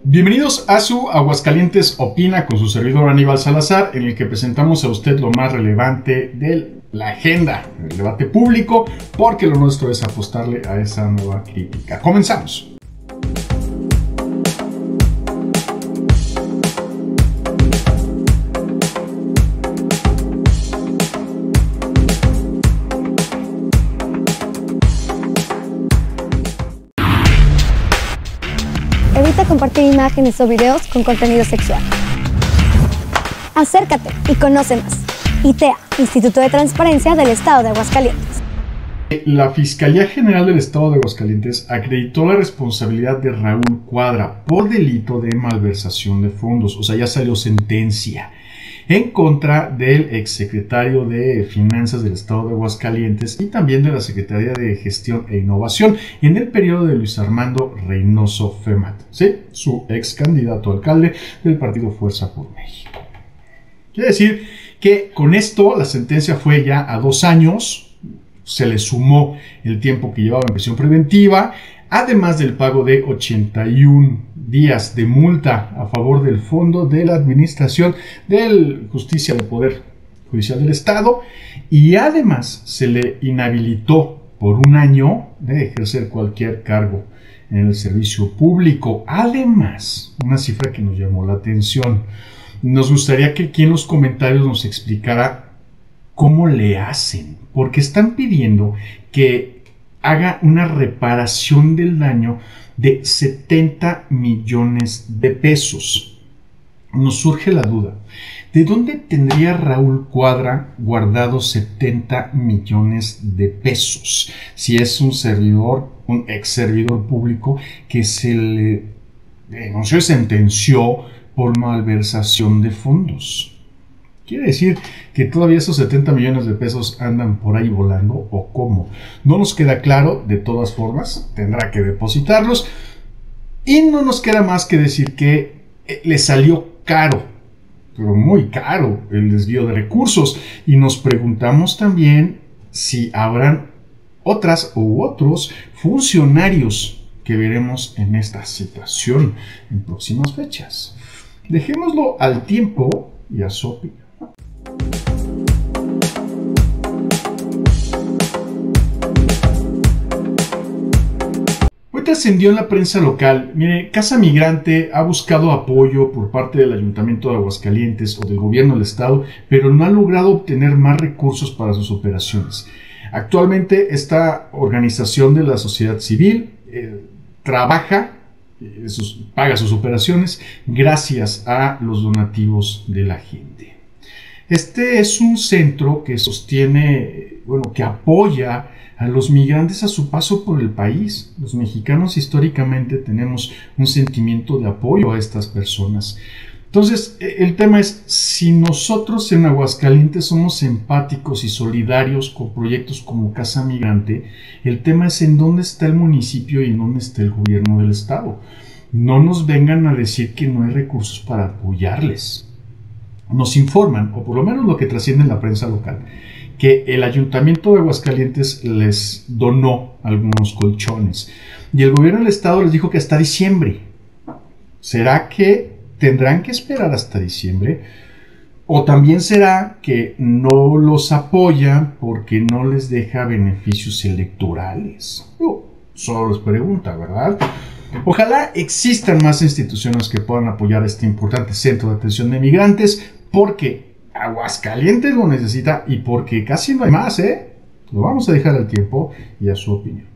Bienvenidos a su Aguascalientes Opina con su servidor Aníbal Salazar, en el que presentamos a usted lo más relevante de la agenda, el debate público, porque lo nuestro es apostarle a esa nueva crítica. Comenzamos. Evita compartir imágenes o videos con contenido sexual. Acércate y conoce más. ITEA, Instituto de Transparencia del Estado de Aguascalientes. La Fiscalía General del Estado de Aguascalientes acreditó la responsabilidad de Raúl Cuadra por delito de malversación de fondos. O sea, ya salió sentencia en contra del exsecretario de Finanzas del Estado de Aguascalientes y también de la Secretaría de Gestión e Innovación en el periodo de Luis Armando Reynoso Femat, ¿sí? Su ex candidato a alcalde del partido Fuerza por México. Quiere decir que con esto la sentencia fue ya a 2 años, se le sumó el tiempo que llevaba en prisión preventiva, además del pago de 81 días de multa a favor del Fondo de la Administración de Justicia del Poder Judicial del Estado, y además se le inhabilitó por 1 año de ejercer cualquier cargo en el servicio público. Además, una cifra que nos llamó la atención, nos gustaría que aquí en los comentarios nos explicara cómo le hacen, porque están pidiendo que haga una reparación del daño de 70 millones de pesos. Nos surge la duda, ¿de dónde tendría Raúl Cuadra guardado 70 millones de pesos? Si es un servidor, un ex servidor público que se le denunció y sentenció por malversación de fondos. ¿Quiere decir que todavía esos 70 millones de pesos andan por ahí volando o cómo? No nos queda claro, de todas formas, tendrá que depositarlos. Y no nos queda más que decir que le salió caro, pero muy caro, el desvío de recursos. Y nos preguntamos también si habrán otras u otros funcionarios que veremos en esta situación en próximas fechas. Dejémoslo al tiempo y a su opinión. Hoy trascendió en la prensa local. Mire, Casa Migrante ha buscado apoyo por parte del Ayuntamiento de Aguascalientes o del gobierno del estado, pero no ha logrado obtener más recursos para sus operaciones. Actualmente esta organización de la sociedad civil trabaja, paga sus operaciones gracias a los donativos de la gente. Este es un centro que sostiene, que apoya a los migrantes a su paso por el país. Los mexicanos históricamente tenemos un sentimiento de apoyo a estas personas. Entonces, el tema es, si nosotros en Aguascalientes somos empáticos y solidarios con proyectos como Casa Migrante, el tema es en dónde está el municipio y en dónde está el gobierno del estado. No nos vengan a decir que no hay recursos para apoyarles. Nos informan, o por lo menos lo que trasciende en la prensa local, que el Ayuntamiento de Aguascalientes les donó algunos colchones y el gobierno del estado les dijo que hasta diciembre. ¿Será que tendrán que esperar hasta diciembre? ¿O también será que no los apoyan porque no les deja beneficios electorales? Solo les pregunta, ¿verdad? Ojalá existan más instituciones que puedan apoyar a este importante centro de atención de migrantes, porque Aguascalientes lo necesita y porque casi no hay más, Lo vamos a dejar al tiempo y a su opinión.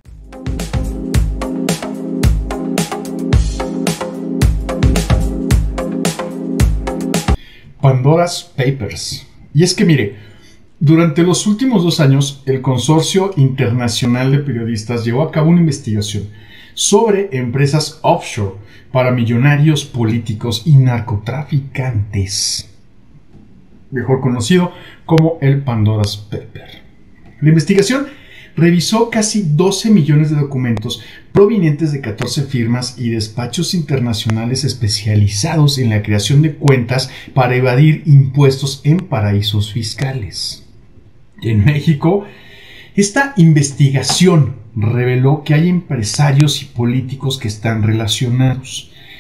Pandora's Papers. Y es que mire, durante los últimos 2 años, el Consorcio Internacional de Periodistas llevó a cabo una investigación sobre empresas offshore para millonarios políticos y narcotraficantes, mejor conocido como el Pandora's Paper. La investigación revisó casi 12 millones de documentos provenientes de 14 firmas y despachos internacionales especializados en la creación de cuentas para evadir impuestos en paraísos fiscales. En México, esta investigación reveló que hay empresarios y políticos que están relacionados.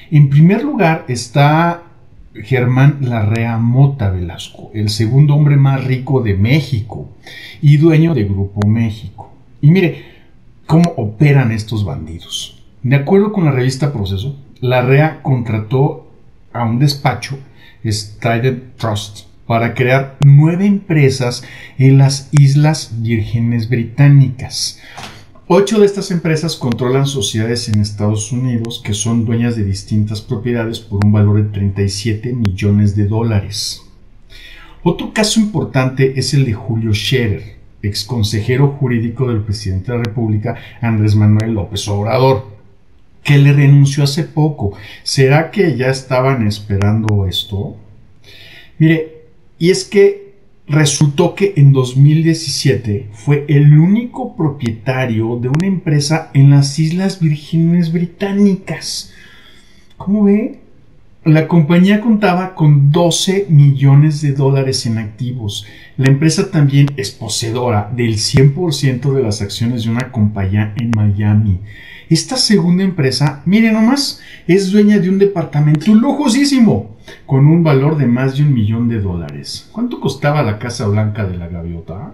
En primer lugar está Germán Larrea Mota Velasco, el segundo hombre más rico de México y dueño de Grupo México. Y mire cómo operan estos bandidos. De acuerdo con la revista Proceso, Larrea contrató a un despacho, Trident Trust, para crear 9 empresas en las Islas Vírgenes Británicas. 8 de estas empresas controlan sociedades en Estados Unidos que son dueñas de distintas propiedades por un valor de 37 millones de dólares. Otro caso importante es el de Julio Scherer, ex consejero jurídico del presidente de la República, Andrés Manuel López Obrador, que le renunció hace poco. ¿Será que ya estaban esperando esto? Mire, y es que resultó que en 2017 fue el único propietario de una empresa en las Islas Vírgenes Británicas. ¿Cómo ve? La compañía contaba con 12 millones de dólares en activos. La empresa también es poseedora del 100% de las acciones de una compañía en Miami. Esta segunda empresa, mire nomás, es dueña de un departamento lujosísimo con un valor de más de $1 millón. ¿Cuánto costaba la Casa Blanca de la Gaviota?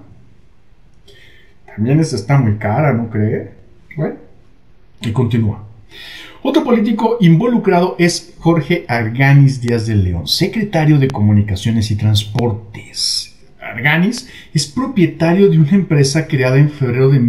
También esa está muy cara, ¿no cree? Bueno, y continúa. Otro político involucrado es Jorge Arganis Díaz de León, secretario de Comunicaciones y Transportes. Arganis es propietario de una empresa creada en febrero de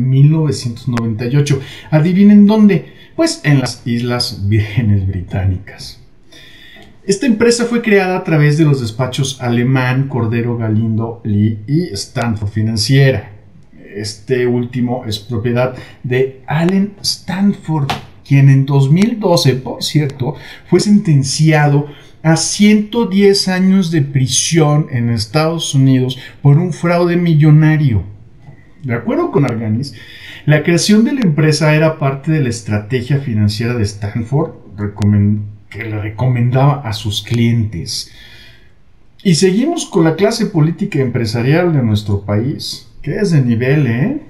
1998. ¿Adivinen dónde? Pues en las Islas Vírgenes Británicas. Esta empresa fue creada a través de los despachos Alemán, Cordero, Galindo, Lee y Stanford Financiera. Este último es propiedad de Allen Stanford, quien en 2012, por cierto, fue sentenciado a 110 años de prisión en Estados Unidos por un fraude millonario. De acuerdo con Arganis, la creación de la empresa era parte de la estrategia financiera de Stanford que le recomendaba a sus clientes. Y seguimos con la clase política y empresarial de nuestro país, que es de nivel, ¿eh?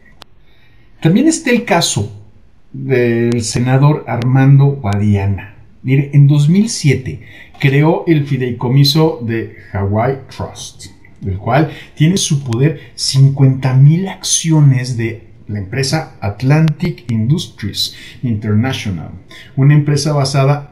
También está el caso del senador Armando Guadiana. Mire, en 2007 creó el fideicomiso de Hawaii Trust, del cual tiene su poder 50,000 acciones de la empresa Atlantic Industries International, una empresa basada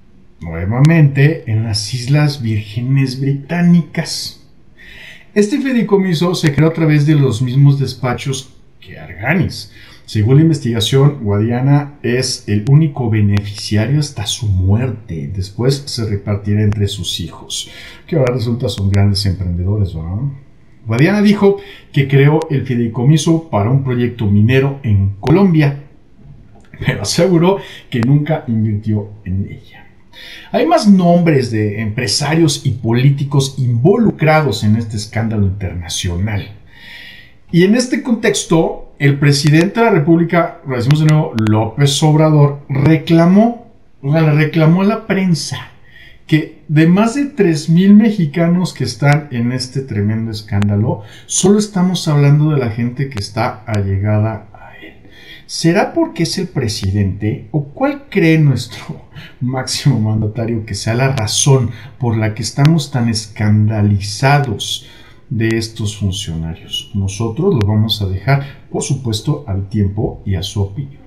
nuevamente en las Islas Vírgenes Británicas. Este fideicomiso se creó a través de los mismos despachos que Arganis. Según la investigación, Guadiana es el único beneficiario hasta su muerte. Después se repartirá entre sus hijos, que ahora resulta son grandes emprendedores, ¿verdad? Guadiana dijo que creó el fideicomiso para un proyecto minero en Colombia, pero aseguró que nunca invirtió en ella. Hay más nombres de empresarios y políticos involucrados en este escándalo internacional. Y en este contexto, el presidente de la República, lo decimos de nuevo, López Obrador, reclamó a la prensa que de más de 3,000 mexicanos que están en este tremendo escándalo, solo estamos hablando de la gente que está allegada a él. ¿Será porque es el presidente o cuál cree nuestro máximo mandatario que sea la razón por la que estamos tan escandalizados de estos funcionarios? Nosotros lo vamos a dejar, por supuesto, al tiempo y a su opinión.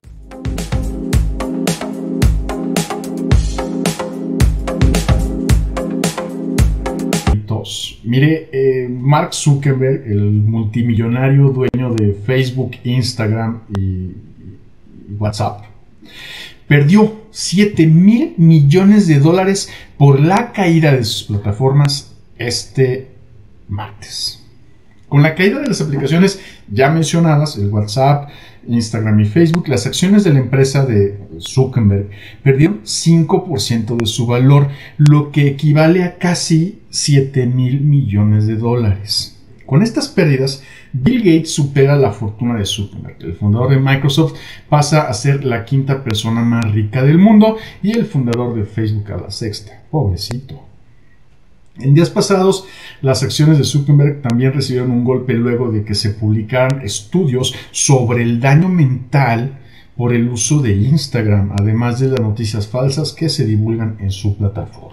Mire, Mark Zuckerberg, el multimillonario dueño de Facebook, Instagram y WhatsApp, perdió 7,000 millones de dólares por la caída de sus plataformas este martes. Con la caída de las aplicaciones ya mencionadas, el WhatsApp, Instagram y Facebook, las acciones de la empresa de Zuckerberg perdieron 5% de su valor, lo que equivale a casi 7,000 millones de dólares. Con estas pérdidas, Bill Gates supera la fortuna de Zuckerberg. El fundador de Microsoft pasa a ser la 5ª persona más rica del mundo y el fundador de Facebook a la 6ª. Pobrecito. En días pasados, las acciones de Zuckerberg también recibieron un golpe luego de que se publicaran estudios sobre el daño mental por el uso de Instagram, además de las noticias falsas que se divulgan en su plataforma.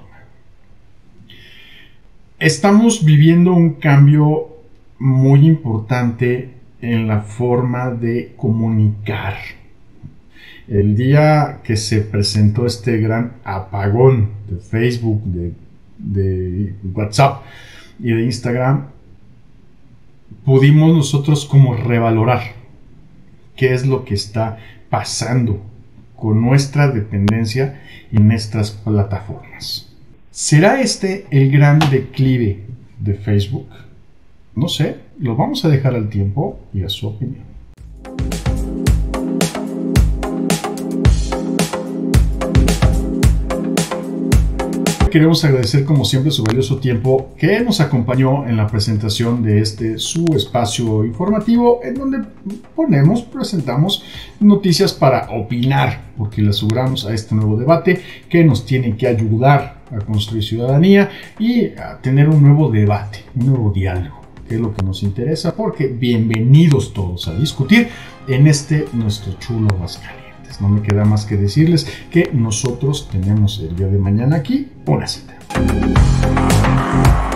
Estamos viviendo un cambio muy importante en la forma de comunicar. El día que se presentó este gran apagón de Facebook, de WhatsApp y de Instagram, pudimos nosotros como revalorar qué es lo que está pasando con nuestra dependencia y nuestras plataformas. ¿Será este el gran declive de Facebook? No sé, lo vamos a dejar al tiempo y a su opinión. Queremos agradecer como siempre su valioso tiempo que nos acompañó en la presentación de su espacio informativo, en donde presentamos noticias para opinar, porque le aseguramos a este nuevo debate que nos tiene que ayudar a construir ciudadanía y a tener un nuevo debate, un nuevo diálogo, que es lo que nos interesa, porque bienvenidos todos a discutir en nuestro chulo Aguascalientes. No me queda más que decirles que nosotros tenemos el día de mañana aquí una cita.